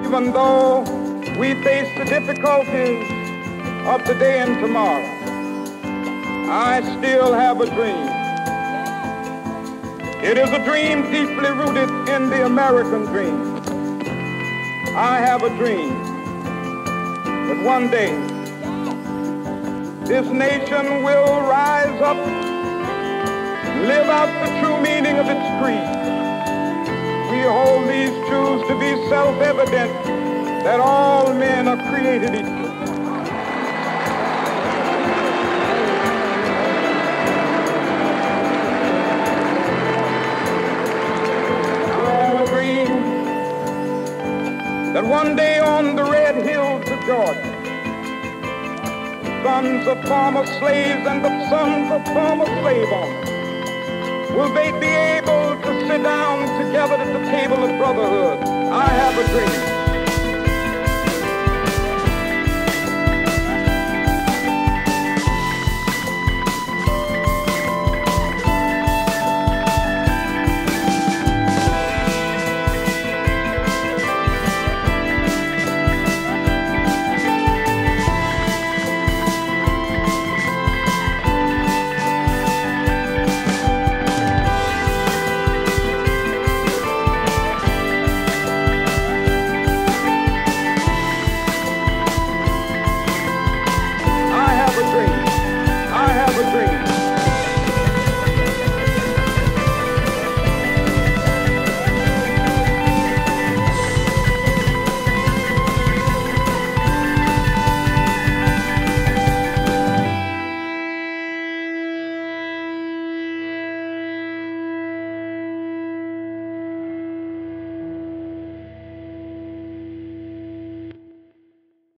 Even though we face the difficulties of today and tomorrow, I still have a dream. It is a dream deeply rooted in the American dream. I have a dream that one day this nation will rise up, live out the true meaning of its creed. We hold these truths to be self-evident, that all men are created equal. I have a dream that one day on the red hills of Georgia, the sons of former slaves and the sons of former slave owners, will they be able to sit down together at the table of brotherhood? I have a dream.